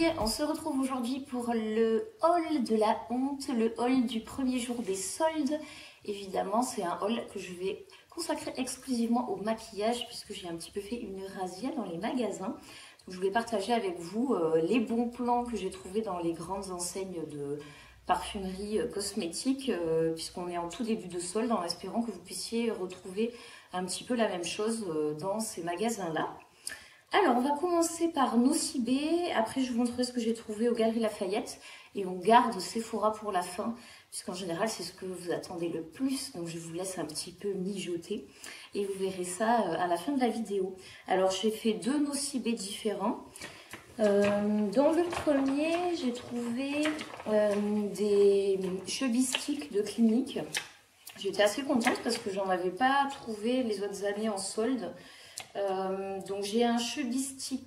on se retrouve aujourd'hui pour le haul de la honte, le haul du premier jour des soldes. Évidemment, c'est un haul que je vais consacrer exclusivement au maquillage puisque j'ai un petit peu fait une razzia dans les magasins. Donc, je voulais partager avec vous les bons plans que j'ai trouvés dans les grandes enseignes de parfumerie cosmétique puisqu'on est en tout début de solde en espérant que vous puissiez retrouver un petit peu la même chose dans ces magasins-là. Alors, on va commencer par Nocibé. Après, je vous montrerai ce que j'ai trouvé aux Galeries Lafayette. Et on garde Sephora pour la fin, puisqu'en général, c'est ce que vous attendez le plus. Donc, je vous laisse un petit peu mijoter. Et vous verrez ça à la fin de la vidéo. Alors, j'ai fait deux Nocibé différents. Dans le premier, j'ai trouvé des chubby sticks de Clinique. J'étais assez contente parce que j'en avais pas trouvé les autres années en solde. Donc j'ai un chubby stick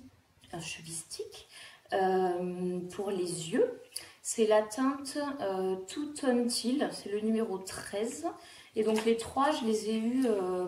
pour les yeux. C'est la teinte Two Tone Teal, c'est le numéro 13. Et donc les trois, je les ai eu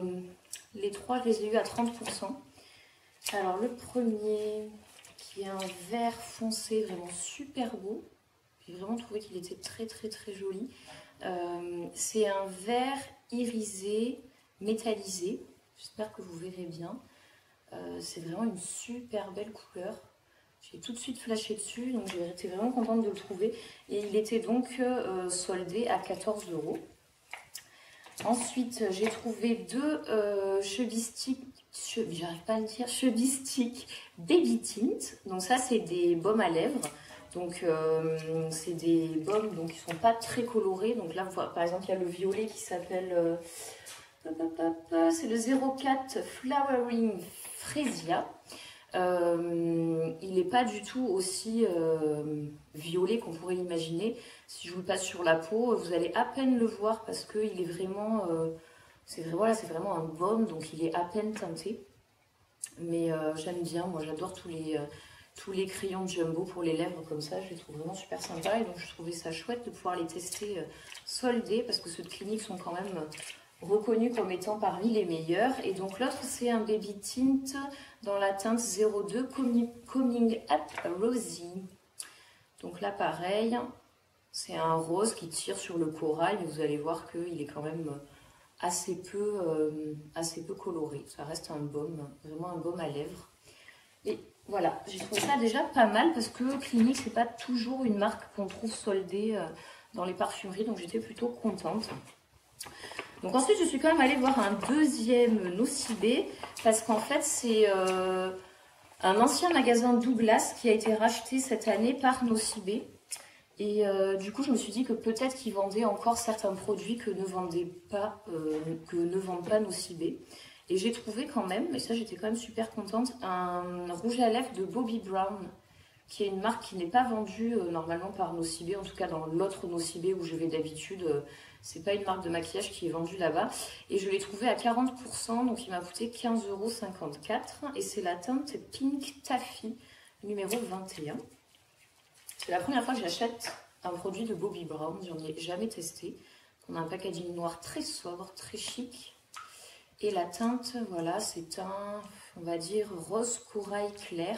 à 30%. Alors le premier, qui est un vert foncé, vraiment super beau. J'ai vraiment trouvé qu'il était très joli. C'est un vert irisé, métallisé. J'espère que vous verrez bien. C'est vraiment une super belle couleur. J'ai tout de suite flashé dessus, donc j'ai été vraiment contente de le trouver. Et il était donc soldé à 14 €. Ensuite, j'ai trouvé deux chubby stick baby tint. Donc ça, c'est des baumes à lèvres. Donc c'est des baumes donc, qui ne sont pas très colorés. Donc là, par exemple, il y a le violet qui s'appelle... c'est le 04 Flowering Freesia. Il n'est pas du tout aussi violet qu'on pourrait l'imaginer. Si je vous le passe sur la peau, vous allez à peine le voir parce qu'il est vraiment... c'est vraiment un baume, donc il est à peine teinté. Mais j'aime bien, moi j'adore tous les crayons Jumbo pour les lèvres comme ça, je les trouve vraiment super sympas. Et donc je trouvais ça chouette de pouvoir les tester soldés parce que ceux de Clinique sont quand même... reconnu comme étant parmi les meilleurs. Et donc l'autre, c'est un baby tint dans la teinte 02 Coming Up Rosy. Donc là, pareil, c'est un rose qui tire sur le corail, mais vous allez voir qu'il est quand même assez peu coloré. Ça reste un baume, vraiment un baume à lèvres. Et voilà, j'ai trouvé ça déjà pas mal parce que Clinique, c'est pas toujours une marque qu'on trouve soldée dans les parfumeries, donc j'étais plutôt contente. Donc ensuite, je suis quand même allée voir un deuxième Nocibé parce qu'en fait, c'est un ancien magasin Douglas qui a été racheté cette année par Nocibé. Et du coup, je me suis dit que peut-être qu'ils vendaient encore certains produits que ne vendent pas Nocibé. Et j'ai trouvé quand même, et ça j'étais quand même super contente, un rouge à lèvres de Bobbi Brown, qui est une marque qui n'est pas vendue normalement par Nocibé, en tout cas dans l'autre Nocibé où je vais d'habitude. C'est pas une marque de maquillage qui est vendue là-bas. Et je l'ai trouvé à 40%, donc il m'a coûté 15,54 €. Et c'est la teinte Pink Taffy, numéro 21. C'est la première fois que j'achète un produit de Bobbi Brown, j'en ai jamais testé. On a un packaging noir très sobre, très chic. Et la teinte, voilà, c'est on va dire, rose corail clair.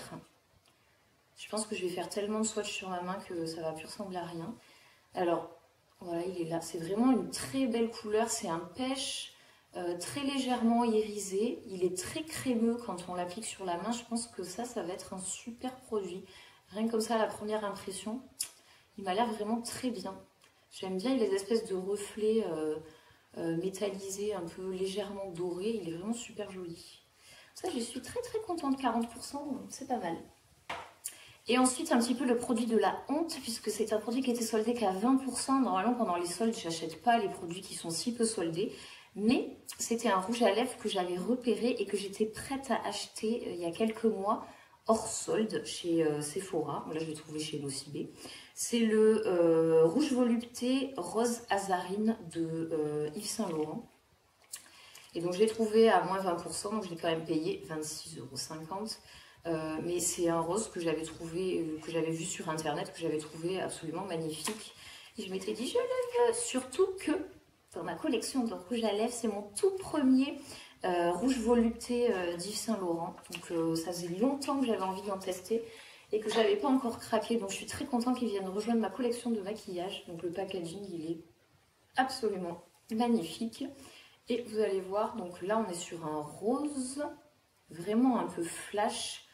Je pense que je vais faire tellement de swatch sur ma main que ça va plus ressembler à rien. Alors... voilà, il est là. C'est vraiment une très belle couleur. C'est un pêche très légèrement irisé. Il est très crémeux quand on l'applique sur la main. Je pense que ça va être un super produit. Rien que comme ça, à la première impression, il m'a l'air vraiment très bien. J'aime bien les espèces de reflets métallisés, un peu légèrement dorés. Il est vraiment super joli. Ça, je suis très contente. 40%, c'est pas mal. Et ensuite, un petit peu le produit de la honte, puisque c'est un produit qui était soldé qu'à 20%. Normalement, pendant les soldes, je n'achète pas les produits qui sont si peu soldés. Mais c'était un rouge à lèvres que j'avais repéré et que j'étais prête à acheter il y a quelques mois, hors solde, chez Sephora. Là, je l'ai trouvé chez Nocibé. C'est le rouge volupté rose azarine de Yves Saint Laurent. Et donc, je l'ai trouvé à moins 20%, donc je l'ai quand même payé 26,50 €. Mais c'est un rose que j'avais trouvé, que j'avais vu sur internet, que j'avais trouvé absolument magnifique. Et je m'étais dit, je le veux, surtout que dans ma collection de rouge à lèvres, c'est mon tout premier rouge volupté d'Yves Saint Laurent. Donc ça faisait longtemps que j'avais envie d'en tester. et que j'avais pas encore craqué. Donc je suis très contente qu'ils viennent rejoindre ma collection de maquillage. Donc le packaging, il est absolument magnifique. Et vous allez voir, donc là on est sur un rose, vraiment un peu flash.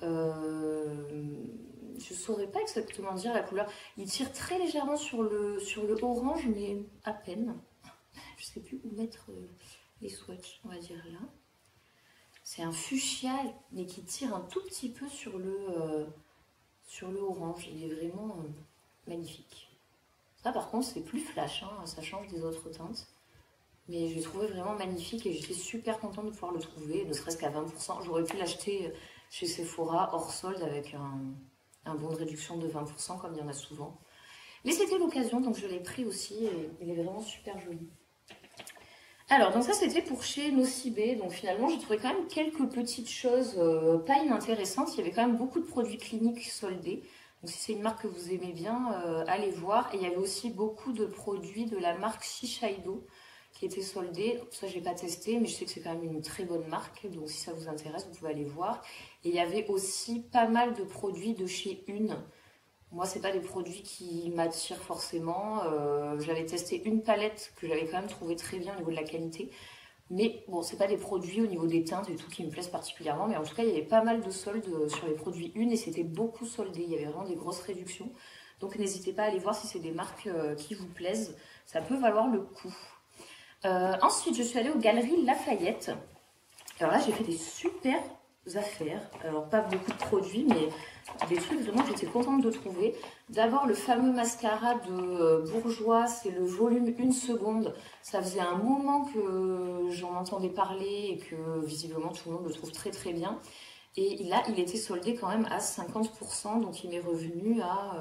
Je saurais pas exactement dire la couleur. Il tire très légèrement sur le orange, mais à peine. Je sais plus où mettre les swatchs, on va dire là. C'est un fuchsia, mais qui tire un tout petit peu sur le orange. Il est vraiment magnifique. Ça par contre c'est plus flash, hein, ça change des autres teintes. Mais je l'ai trouvé vraiment magnifique et j'étais super contente de pouvoir le trouver, ne serait-ce qu'à 20%. J'aurais pu l'acheter chez Sephora hors solde avec un bon de réduction de 20% comme il y en a souvent. Mais c'était l'occasion, donc je l'ai pris aussi et il est vraiment super joli. Alors, donc ça c'était pour chez Nocibé. Donc finalement j'ai trouvé quand même quelques petites choses pas inintéressantes. Il y avait quand même beaucoup de produits cliniques soldés. Donc si c'est une marque que vous aimez bien, allez voir. Et il y avait aussi beaucoup de produits de la marque Shiseido qui étaient soldés. Ça je n'ai pas testé, mais je sais que c'est quand même une très bonne marque. Donc si ça vous intéresse, vous pouvez aller voir. Et il y avait aussi pas mal de produits de chez Une. Moi, c'est pas des produits qui m'attirent forcément. J'avais testé une palette que j'avais quand même trouvé très bien au niveau de la qualité. Mais bon, c'est pas des produits au niveau des teintes et tout qui me plaisent particulièrement. Mais en tout cas, il y avait pas mal de soldes sur les produits Une et c'était beaucoup soldé. Il y avait vraiment des grosses réductions. Donc n'hésitez pas à aller voir si c'est des marques qui vous plaisent. Ça peut valoir le coup. Ensuite, je suis allée aux Galeries Lafayette. Alors là, j'ai fait des super affaires. Alors pas beaucoup de produits, mais des trucs vraiment que j'étais contente de trouver. D'abord le fameux mascara de Bourjois, c'est le volume 1 seconde. Ça faisait un moment que j'en entendais parler et que visiblement tout le monde le trouve très très bien. Et là, il était soldé quand même à 50%, donc il m'est revenu à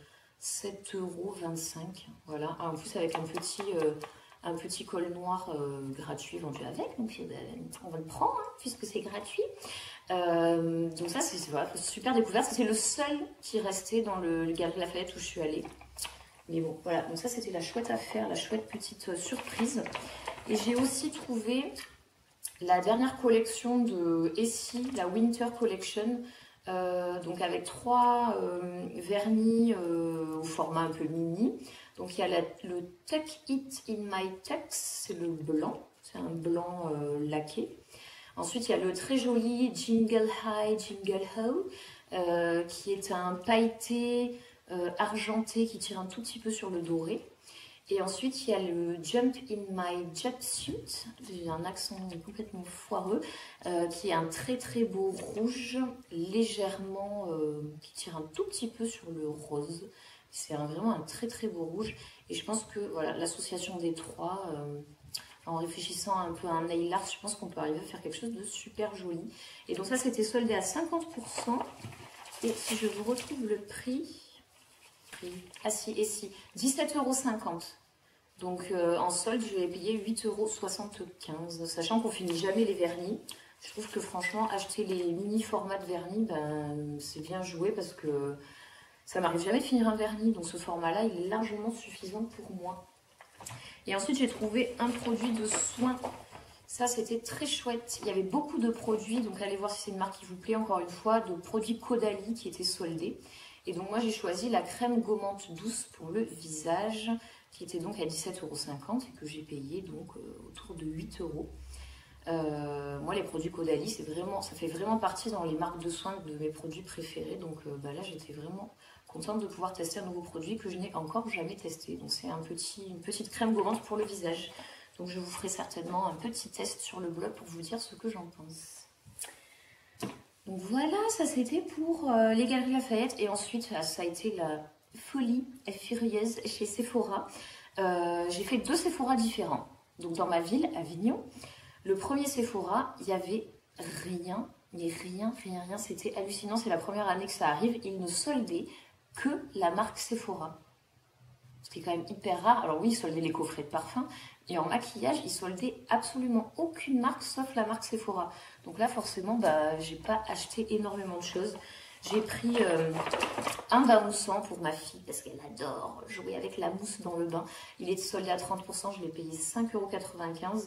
7,25 €. Voilà, en plus avec un petit col noir gratuit vendu avec, donc on va le prendre hein, puisque c'est gratuit. Donc ça c'est voilà, super découverte, c'est le seul qui restait dans le Galerie Lafayette où je suis allée. Mais bon voilà, donc ça c'était la chouette affaire, la chouette petite surprise. Et j'ai aussi trouvé la dernière collection de Essie, la Winter Collection, donc avec 3 vernis au format un peu mini. Donc il y a le Tuck It in My Tux, c'est le blanc, c'est un blanc laqué. Ensuite il y a le très joli Jingle High, Jingle Ho, qui est un pailleté argenté qui tire un tout petit peu sur le doré. Et ensuite, il y a le Jump in My Jumpsuit, j'ai un accent complètement foireux, qui est un très très beau rouge, légèrement, qui tire un tout petit peu sur le rose. C'est vraiment un très très beau rouge. Et je pense que voilà, l'association des trois, en réfléchissant un peu à un nail art, je pense qu'on peut arriver à faire quelque chose de super joli. Et donc ça, c'était soldé à 50%. Et si je vous retrouve le prix... Ah si, et si, 17,50 €. Donc en solde, je vais payer 8,75 €, sachant qu'on finit jamais les vernis. Je trouve que franchement, acheter les mini formats de vernis, ben, c'est bien joué parce que ça m'arrive jamais de finir un vernis. Donc ce format-là, il est largement suffisant pour moi. Et ensuite, j'ai trouvé un produit de soin. Ça, c'était très chouette. Il y avait beaucoup de produits, donc allez voir si c'est une marque qui vous plaît, encore une fois, de produits Caudalie qui étaient soldés. Et donc moi, j'ai choisi la crème gommante douce pour le visage, qui était donc à 17,50 € et que j'ai payé donc autour de 8 €. Moi, les produits Caudalie, ça fait vraiment partie dans les marques de soins de mes produits préférés. Donc là, j'étais vraiment contente de pouvoir tester un nouveau produit que je n'ai encore jamais testé. Donc c'est une petite crème gommante pour le visage. Donc je vous ferai certainement un petit test sur le blog pour vous dire ce que j'en pense. Donc voilà, ça c'était pour les Galeries Lafayette. Et ensuite, ça a été la folie furieuse chez Sephora. J'ai fait 2 Sephora différents. Donc dans ma ville, Avignon, le premier Sephora, il n'y avait rien, mais rien. C'était hallucinant. C'est la première année que ça arrive. Ils ne soldaient que la marque Sephora. Ce qui est quand même hyper rare. Alors oui, ils soldaient les coffrets de parfum. Et en maquillage, ils soldaient absolument aucune marque sauf la marque Sephora. Donc là, forcément, j'ai pas acheté énormément de choses. J'ai pris un bain moussant pour ma fille parce qu'elle adore jouer avec la mousse dans le bain. Il est soldé à 30%, je l'ai payé 5,95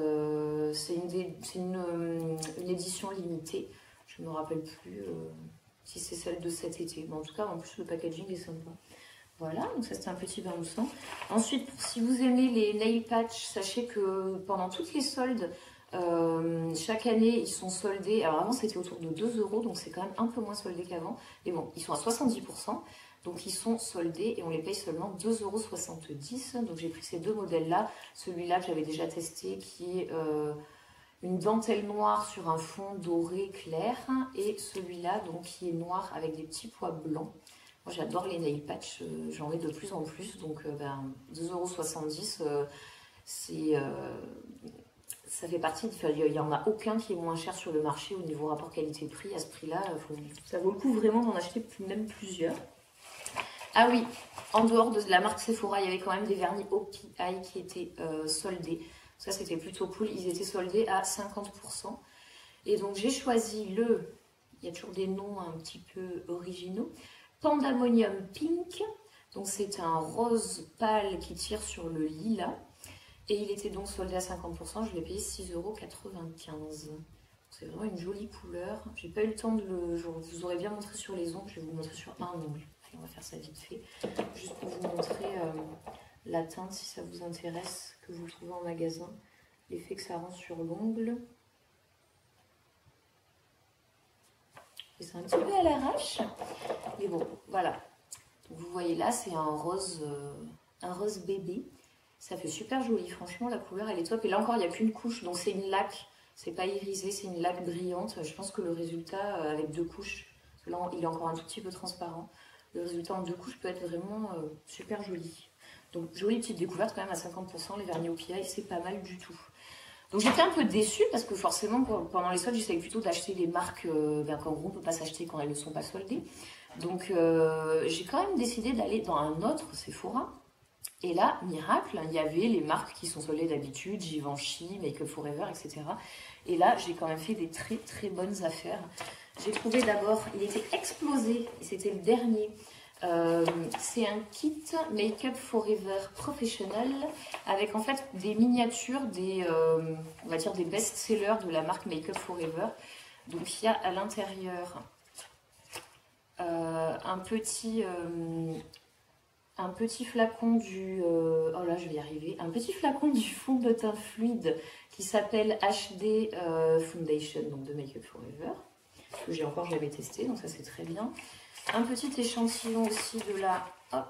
€. C'est une édition limitée. Je ne me rappelle plus si c'est celle de cet été. Mais en tout cas, en plus, le packaging est sympa. Voilà, donc ça, c'est un petit bain moussant. Ensuite, si vous aimez les nail patch, sachez que pendant toutes les soldes, chaque année, ils sont soldés. Alors avant, c'était autour de 2 €, donc c'est quand même un peu moins soldé qu'avant. Mais bon, ils sont à 70%. Donc ils sont soldés et on les paye seulement 2,70 €. Donc j'ai pris ces deux modèles-là. Celui-là que j'avais déjà testé, qui est une dentelle noire sur un fond doré clair. Et celui-là, donc, qui est noir avec des petits pois blancs. Moi j'adore les nail patch, j'en ai de plus en plus. Donc 2,70 €, c'est... ça fait partie, il n'y en a aucun qui est moins cher sur le marché au niveau rapport qualité-prix. À ce prix-là, ça vaut le coup vraiment d'en acheter même plusieurs. Ah oui, en dehors de la marque Sephora, il y avait quand même des vernis OPI qui étaient soldés. Ça, c'était plutôt cool. Ils étaient soldés à 50%. Et donc, j'ai choisi le... Il y a toujours des noms un petit peu originaux. Pandemonium Pink. Donc, c'est un rose pâle qui tire sur le lilas. Et il était donc soldé à 50%. Je l'ai payé 6,95 €. C'est vraiment une jolie couleur. J'ai pas eu le temps de le... Je vous aurais bien montré sur les ongles. Je vais vous montrer sur un ongle. On va faire ça vite fait. Juste pour vous montrer la teinte, si ça vous intéresse, que vous le trouvez en magasin. L'effet que ça rend sur l'ongle. Et c'est un petit peu à l'arrache. Mais bon, voilà. Donc, vous voyez là, c'est un rose bébé. Ça fait super joli. Franchement, la couleur, elle est top. Et là encore, il n'y a qu'une couche. Donc, c'est une laque. C'est pas irisé, c'est une laque brillante. Je pense que le résultat, avec 2 couches, parce que là, il est encore un tout petit peu transparent. Le résultat en 2 couches peut être vraiment super joli. Donc, jolie petite découverte quand même à 50%. Les vernis OPI, c'est pas mal du tout. Donc, j'étais un peu déçue parce que forcément, pendant les soldes, j'essayais plutôt d'acheter les marques qu'en gros, on ne peut pas s'acheter quand elles ne sont pas soldées. Donc, j'ai quand même décidé d'aller dans un autre Sephora. Et là, miracle, il y avait les marques qui sont soldées d'habitude, Givenchy, Make Up For Ever, etc. Et là, j'ai quand même fait des très très bonnes affaires. J'ai trouvé d'abord, il était explosé, et c'était le dernier. C'est un kit Make Up For Ever Professional avec en fait des miniatures, on va dire des best-sellers de la marque Make Up For Ever. Donc il y a à l'intérieur un petit flacon du... oh là, je vais y arriver. Un petit flacon du fond de teint fluide qui s'appelle HD Foundation, donc de Make Up For Ever, que j'ai encore jamais testé, donc ça c'est très bien. Un petit échantillon aussi de la... Hop.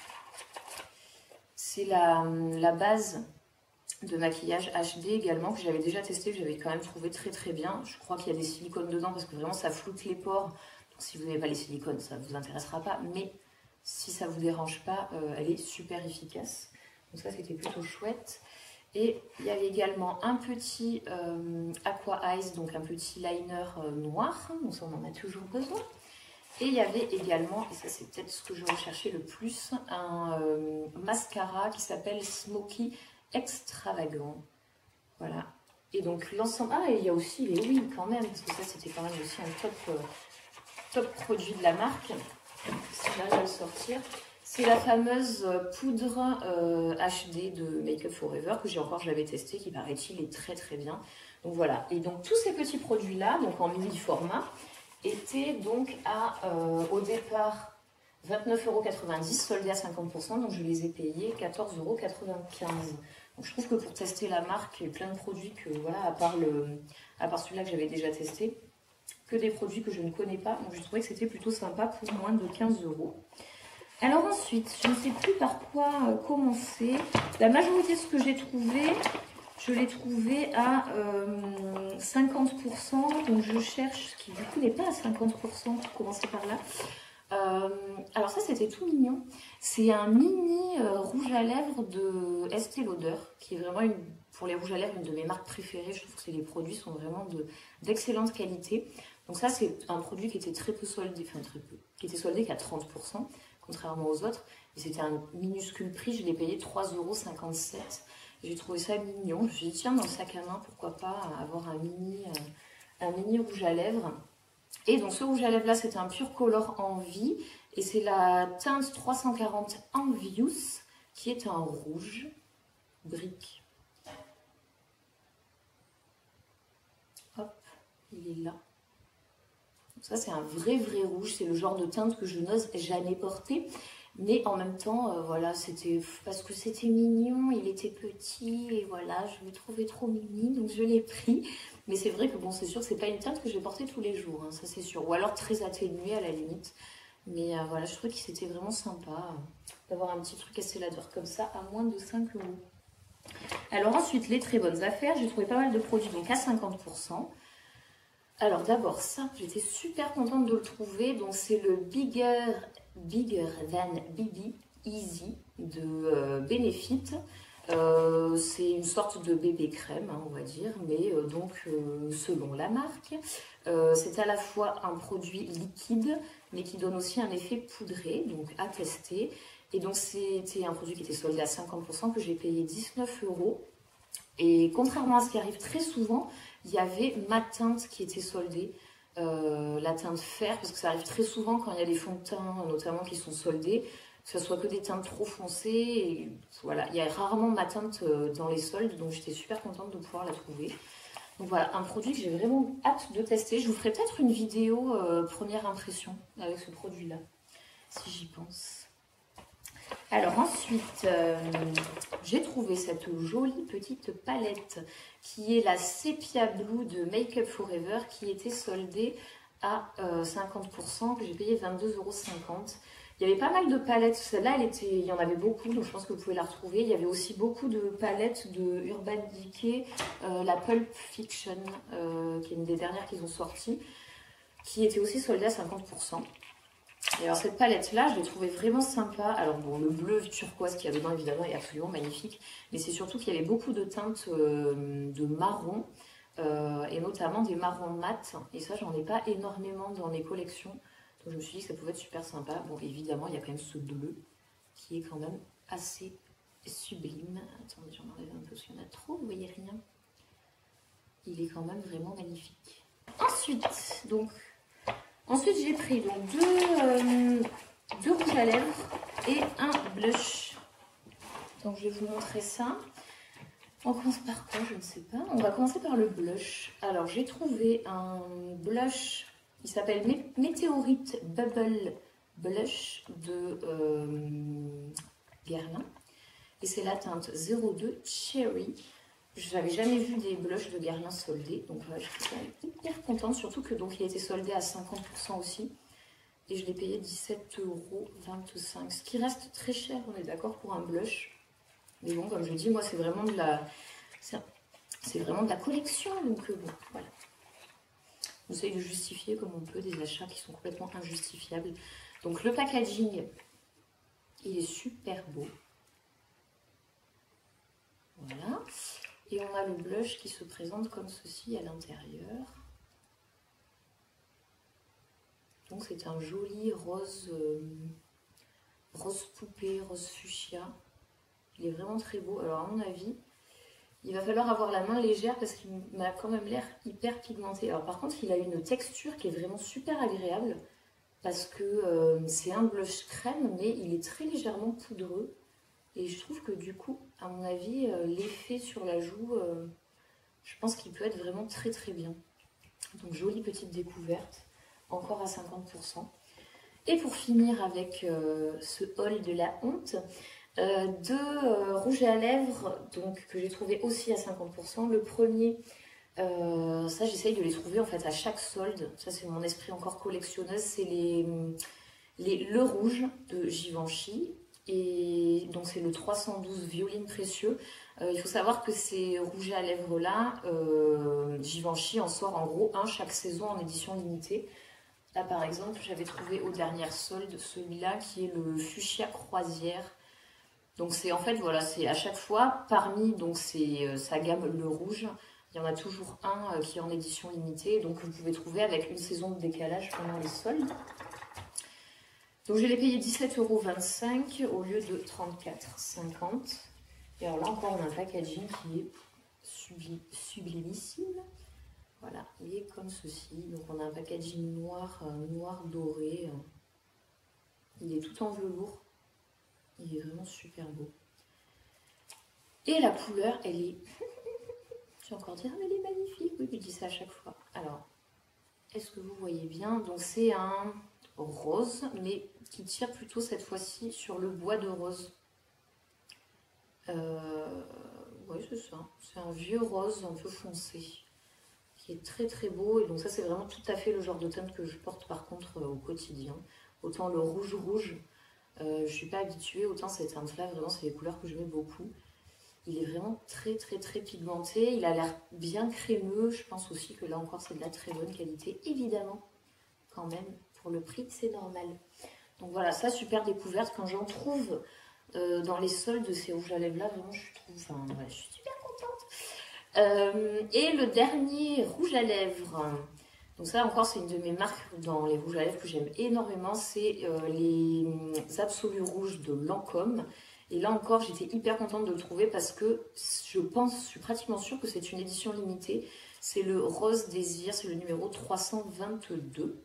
C'est la base de maquillage HD également, que j'avais déjà testé, que j'avais quand même trouvé très très bien. Je crois qu'il y a des silicones dedans, parce que vraiment ça floute les pores. Donc si vous n'avez pas les silicones, ça ne vous intéressera pas, mais... Si ça ne vous dérange pas, elle est super efficace. Donc ça, c'était plutôt chouette. Et il y avait également un petit Aqua Eyes, donc un petit liner noir. Donc ça, on en a toujours besoin. Et il y avait également, et ça c'est peut-être ce que je recherchais le plus, un mascara qui s'appelle Smoky Extravagant. Voilà. Et donc l'ensemble... Ah, et il y a aussi les huiles quand même, parce que ça, c'était quand même aussi un top produit de la marque. Si j'arrive à le sortir, c'est la fameuse poudre HD de Make Up For Ever que j'avais testé, qui paraît-il est très très bien. Donc voilà, et donc tous ces petits produits là, donc en mini format, étaient donc à au départ 29,90 €, soldés à 50%, donc je les ai payés 14,95 €. Donc je trouve que pour tester la marque, il y a plein de produits que voilà, à part celui-là que j'avais déjà testé, que des produits que je ne connais pas. Donc je trouvais que c'était plutôt sympa pour moins de 15 €. Alors ensuite, je ne sais plus par quoi commencer. La majorité de ce que j'ai trouvé, je l'ai trouvé à 50%. Donc je cherche ce qui du coup n'est pas à 50%, pour commencer par là. Alors ça, c'était tout mignon. C'est un mini rouge à lèvres de Estée Lauder, qui est vraiment pour les rouges à lèvres une de mes marques préférées. Je trouve que les produits sont vraiment d'excellente qualité. Donc ça, c'est un produit qui était très peu soldé, enfin très peu, qui était soldé qu'à 30%, contrairement aux autres. Et c'était un minuscule prix, je l'ai payé 3,57 €. J'ai trouvé ça mignon. Je me suis dit, tiens, dans le sac à main, pourquoi pas avoir un mini rouge à lèvres. Et donc ce rouge à lèvres là, c'est un pur color envie. Et c'est la teinte 340 Envious, qui est un rouge brique. Hop, il est là. ça c'est un vrai rouge, c'est le genre de teinte que je n'ose jamais porter. Mais en même temps, voilà, c'était parce que c'était mignon, il était petit et voilà, je le trouvais trop mimi, donc je l'ai pris. Mais c'est vrai que bon, c'est sûr que c'est pas une teinte que je vais porter tous les jours, hein, ça c'est sûr. Ou alors très atténuée à la limite. Mais voilà, je trouvais que c'était vraiment sympa d'avoir un petit truc assez ladeur comme ça à moins de 5 euros. Alors ensuite, les très bonnes affaires, j'ai trouvé pas mal de produits donc à 50%. Alors d'abord ça, j'étais super contente de le trouver. Donc c'est le Bigger Than BB Easy de Benefit. C'est une sorte de bébé crème, hein, on va dire, mais selon la marque. C'est à la fois un produit liquide, mais qui donne aussi un effet poudré, donc à tester. Et donc c'était un produit qui était soldé à 50%, que j'ai payé 19 euros. Et contrairement à ce qui arrive très souvent, il y avait ma teinte qui était soldée, la teinte fer, parce que ça arrive très souvent quand il y a des fonds de teint, notamment qui sont soldés, que ce soit que des teintes trop foncées. Et voilà, il y a rarement ma teinte dans les soldes, donc j'étais super contente de pouvoir la trouver. Donc voilà, un produit que j'ai vraiment hâte de tester. Je vous ferai peut-être une vidéo première impression avec ce produit-là, si j'y pense. Alors ensuite, j'ai trouvé cette jolie petite palette qui est la Sepia Blue de Make Up For Ever qui était soldée à 50%, que j'ai payé 22,50 €. Il y avait pas mal de palettes, celle-là il y en avait beaucoup, donc je pense que vous pouvez la retrouver. Il y avait aussi beaucoup de palettes de Urban Decay, la Pulp Fiction, qui est une des dernières qu'ils ont sorties, qui était aussi soldée à 50%. Et alors cette palette là, je l'ai trouvée vraiment sympa. Alors bon, le bleu turquoise qu'il y a dedans évidemment est absolument magnifique, mais c'est surtout qu'il y avait beaucoup de teintes de marron, et notamment des marrons mat, et ça j'en ai pas énormément dans mes collections, donc je me suis dit que ça pouvait être super sympa. Bon évidemment il y a quand même ce bleu qui est quand même assez sublime. Attendez, j'en enlève un peu parce qu'il y en a trop, vous voyez rien. Il est quand même vraiment magnifique. Ensuite, j'ai pris donc deux rouges à lèvres et un blush. Donc, je vais vous montrer ça. On commence par quoi? Je ne sais pas. On va commencer par le blush. Alors, j'ai trouvé un blush qui s'appelle Météorite Bubble Blush de Guerlain. Et c'est la teinte 02 Cherry. Je n'avais jamais vu des blushs de Guerlain soldés, donc je suis hyper contente, surtout que donc il a été soldé à 50% aussi, et je l'ai payé 17,25 €, ce qui reste très cher, on est d'accord, pour un blush. Mais bon, comme je dis, moi c'est vraiment de la collection, donc bon, voilà. On essaye de justifier comme on peut des achats qui sont complètement injustifiables. Donc le packaging, il est super beau. Voilà. Et on a le blush qui se présente comme ceci à l'intérieur. Donc c'est un joli rose, rose poupée, rose fuchsia. Il est vraiment très beau. Alors à mon avis, il va falloir avoir la main légère parce qu'il m'a quand même l'air hyper pigmenté. Alors par contre, il a une texture qui est vraiment super agréable parce que c'est un blush crème, mais il est très légèrement poudreux. Et je trouve que du coup, à mon avis, l'effet sur la joue, je pense qu'il peut être vraiment très très bien. Donc jolie petite découverte, encore à 50%. Et pour finir avec ce haul de la honte, deux rouges à lèvres donc, que j'ai trouvé aussi à 50%. Le premier, ça j'essaye de les trouver en fait à chaque solde. Ça c'est mon esprit encore collectionneuse. C'est le rouge de Givenchy. Et donc c'est le 312 Violine Précieux. Il faut savoir que ces rouges à lèvres là, Givenchy en sort en gros un chaque saison en édition limitée. Là par exemple j'avais trouvé aux dernières soldes celui-là qui est le Fuchsia Croisière. Donc c'est en fait voilà, c'est à chaque fois parmi donc sa gamme le rouge, il y en a toujours un qui est en édition limitée, donc vous pouvez trouver avec une saison de décalage pendant les soldes. Donc je l'ai payé 17,25 € au lieu de 34,50 €. Et alors là encore on a un packaging qui est sublimissime. Voilà, il est comme ceci. Donc on a un packaging noir, noir doré. Il est tout en velours. Il est vraiment super beau. Et la couleur, elle est... Je vais encore dire, mais elle est magnifique. Oui, je dis ça à chaque fois. Alors, est-ce que vous voyez bien? Donc c'est un rose, mais qui tire plutôt cette fois-ci sur le bois de rose. Oui, c'est ça. C'est un vieux rose un peu foncé, qui est très très beau. Et donc ça, c'est vraiment tout à fait le genre de teinte que je porte par contre au quotidien. Autant le rouge rouge, je suis pas habituée, autant cette teinte-là, vraiment, c'est des couleurs que j'aimais beaucoup. Il est vraiment très très très pigmenté, il a l'air bien crémeux. Je pense aussi que là encore, c'est de la très bonne qualité, évidemment, quand même. Pour le prix, c'est normal. Donc voilà, ça, super découverte. Quand j'en trouve dans les soldes de ces rouges à lèvres là, vraiment, je suis super contente. Et le dernier rouge à lèvres, donc ça encore, c'est une de mes marques dans les rouges à lèvres que j'aime énormément, c'est les Absolus Rouges de Lancôme. Et là encore, j'étais hyper contente de le trouver parce que je suis pratiquement sûre que c'est une édition limitée. C'est le Rose Désir, c'est le numéro 322.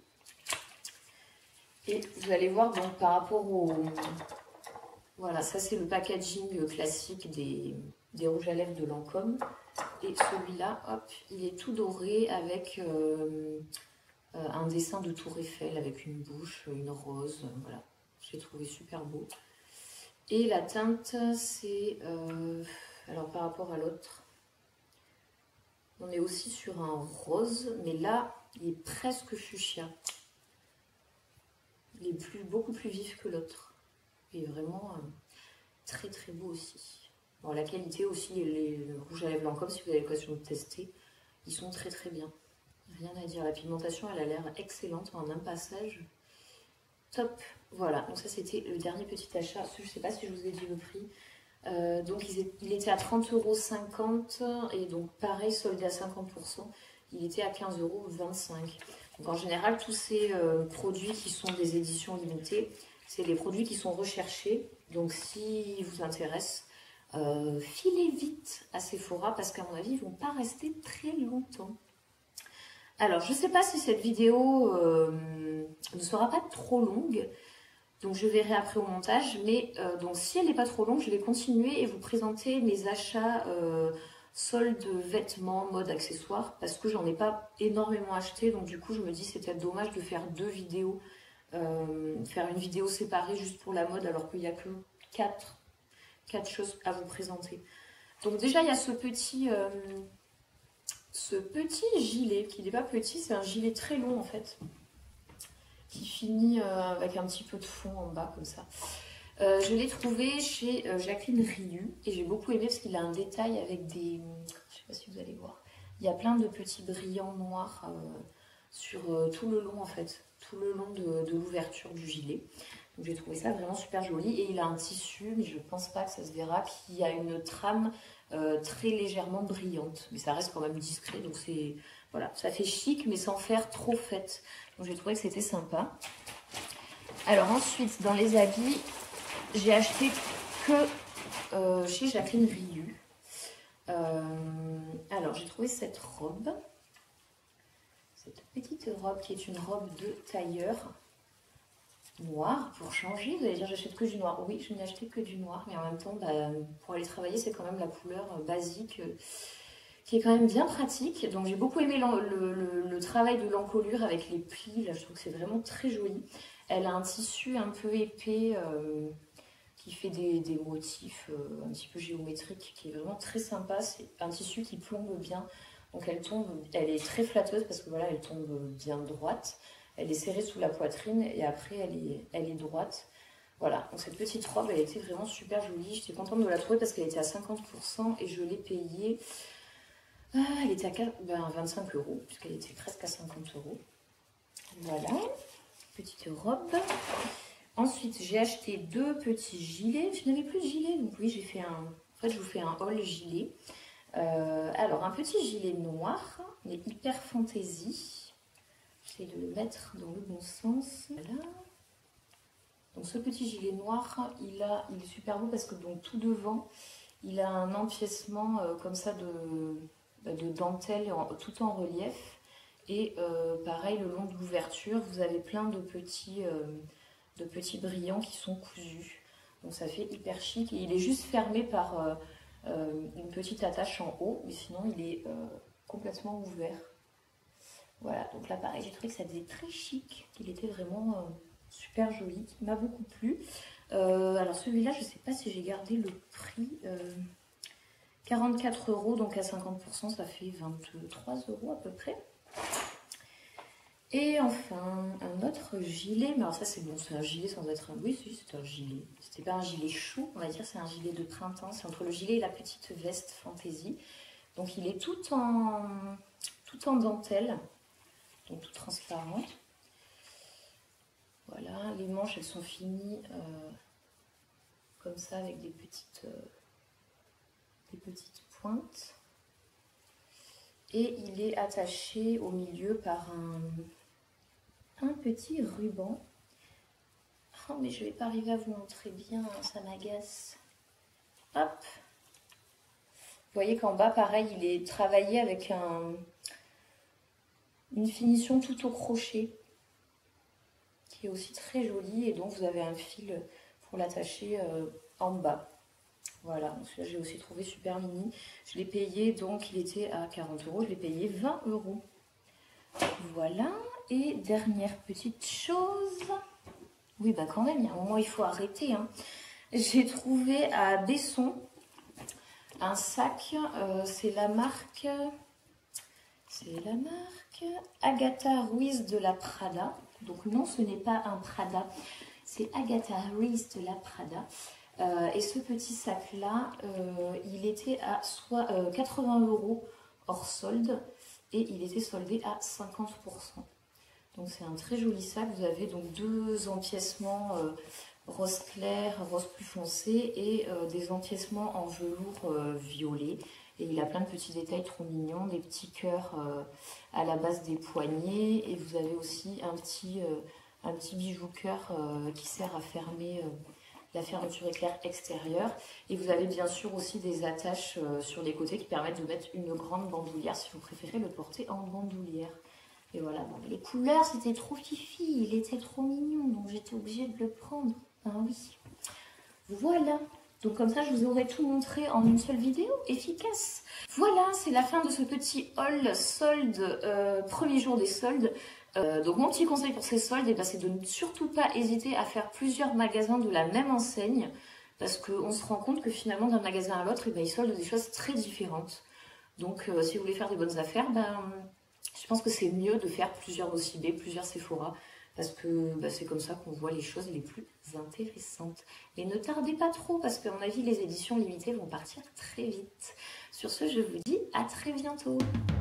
Et vous allez voir, donc par rapport au... Voilà, ça c'est le packaging classique des rouges à lèvres de Lancôme. Et celui-là, hop, il est tout doré avec un dessin de Tour Eiffel avec une bouche, une rose. Voilà, j'ai trouvé super beau. Et la teinte, c'est... alors par rapport à l'autre, on est aussi sur un rose, mais là, il est presque fuchsia. Il est beaucoup plus vif que l'autre. Il est vraiment très très beau aussi. Bon, la qualité aussi, les rouges à lèvres Lancôme, si vous avez l'occasion de tester, ils sont très très bien. Rien à dire. La pigmentation, elle a l'air excellente en un passage. Top. Voilà, donc ça c'était le dernier petit achat. Je ne sais pas si je vous ai dit le prix. Donc il était à 30,50 € et donc pareil, soldé à 50%, il était à 15,25 €. Donc en général, tous ces produits qui sont des éditions limitées, c'est les produits qui sont recherchés. Donc si vous intéresse, filez vite à Sephora parce qu'à mon avis, ils ne vont pas rester très longtemps. Alors, je ne sais pas si cette vidéo ne sera pas trop longue. Donc je verrai après au montage, mais donc si elle n'est pas trop longue, je vais continuer et vous présenter mes achats soldes vêtements, mode, accessoires, parce que j'en ai pas énormément acheté, donc du coup je me dis c'est peut-être dommage de faire deux vidéos, faire une vidéo séparée juste pour la mode alors qu'il n'y a que 4 choses à vous présenter. Donc déjà il y a ce petit gilet, qui n'est pas petit, c'est un gilet très long en fait, qui finit avec un petit peu de fond en bas comme ça. Je l'ai trouvé chez Jacqueline Riu et j'ai beaucoup aimé parce qu'il a un détail avec des... Je sais pas si vous allez voir. Il y a plein de petits brillants noirs sur tout le long en fait, tout le long de l'ouverture du gilet. Donc j'ai trouvé ça vraiment super joli et il a un tissu, mais je pense pas que ça se verra, qui a une trame très légèrement brillante. Mais ça reste quand même discret, donc c'est... Voilà, ça fait chic mais sans faire trop fête. Donc j'ai trouvé que c'était sympa. Alors ensuite, dans les habits, j'ai acheté que chez Jacqueline Riu. Alors j'ai trouvé cette robe. Cette petite robe qui est une robe de tailleur noir pour changer. Vous allez dire j'achète que du noir. Oui, je n'ai acheté que du noir, mais en même temps, pour aller travailler, c'est quand même la couleur basique qui est quand même bien pratique. Donc j'ai beaucoup aimé le travail de l'encolure avec les plis. Là, je trouve que c'est vraiment très joli. Elle a un tissu un peu épais qui fait des motifs un petit peu géométriques, qui est vraiment très sympa. C'est un tissu qui plombe bien. Donc elle est très flatteuse parce que voilà, elle tombe bien droite. Elle est serrée sous la poitrine et après elle est droite. Voilà, donc cette petite robe, elle était vraiment super jolie. J'étais contente de la trouver parce qu'elle était à 50% et je l'ai payée. Elle était à 25 €, puisqu'elle était presque à 50 €. Voilà, petite robe. Ensuite, j'ai acheté deux petits gilets. Je n'avais plus de gilet, donc oui, j'ai fait un... En fait, je vous fais un haul gilet. Alors, un petit gilet noir, mais hyper fantaisie. J'essaie de le mettre dans le bon sens. Voilà. Donc, ce petit gilet noir, il est super beau parce que donc tout devant, il a un empiècement comme ça de dentelle tout en relief. Et pareil, le long de l'ouverture, vous avez plein de petits brillants qui sont cousus. Donc ça fait hyper chic. Et il est juste fermé par une petite attache en haut, mais sinon il est complètement ouvert. Voilà, donc là pareil, j'ai trouvé que ça faisait très chic, qu'il était vraiment super joli, qui m'a beaucoup plu. Alors celui-là, je ne sais pas si j'ai gardé le prix. 44 €, donc à 50%, ça fait 23 € à peu près. Et enfin, un autre gilet, mais alors ça c'est bon, c'est un gilet sans être un... Oui, si, c'est un gilet. C'était pas un gilet chaud, on va dire, c'est un gilet de printemps. C'est entre le gilet et la petite veste fantaisie. Donc il est tout en dentelle, donc tout transparent. Voilà, les manches elles sont finies comme ça avec des petites pointes. Et il est attaché au milieu par un petit ruban. Oh mais je vais pas arriver à vous montrer bien, ça m'agace. Hop. Vous voyez qu'en bas pareil il est travaillé avec une finition tout au crochet qui est aussi très jolie, et donc vous avez un fil pour l'attacher en bas. Voilà, donc celui-là j'ai aussi trouvé super mini. Je l'ai payé, donc il était à 40 €, je l'ai payé 20 €. Voilà, et dernière petite chose. Oui, bah quand même, il y a un moment il faut arrêter. Hein. J'ai trouvé à Besson un sac, c'est la marque Agatha Ruiz de la Prada. Donc non, ce n'est pas un Prada, c'est Agatha Ruiz de la Prada. Et ce petit sac-là, il était à 80 € hors solde, et il était soldé à 50%. Donc c'est un très joli sac. Vous avez donc deux empiècements rose clair, rose plus foncé, et des empiècements en velours violet. Et il a plein de petits détails trop mignons, des petits cœurs à la base des poignets. Et vous avez aussi un petit bijou cœur qui sert à fermer la fermeture éclair extérieure. Et vous avez bien sûr aussi des attaches sur les côtés qui permettent de mettre une grande bandoulière si vous préférez le porter en bandoulière. Et voilà, bon, les couleurs c'était trop fifi, il était trop mignon, donc j'étais obligée de le prendre. Ah oui. Voilà. Donc comme ça, je vous aurais tout montré en une seule vidéo, efficace. Voilà, c'est la fin de ce petit haul solde, premier jour des soldes. Donc mon petit conseil pour ces soldes, eh ben, c'est de ne surtout pas hésiter à faire plusieurs magasins de la même enseigne, parce qu'on se rend compte que finalement d'un magasin à l'autre, eh ben, ils soldent des choses très différentes. Donc si vous voulez faire des bonnes affaires, je pense que c'est mieux de faire plusieurs Nocibé, plusieurs Sephora, parce que c'est comme ça qu'on voit les choses les plus intéressantes. Et ne tardez pas trop, parce qu'à mon avis, les éditions limitées vont partir très vite. Sur ce, je vous dis à très bientôt.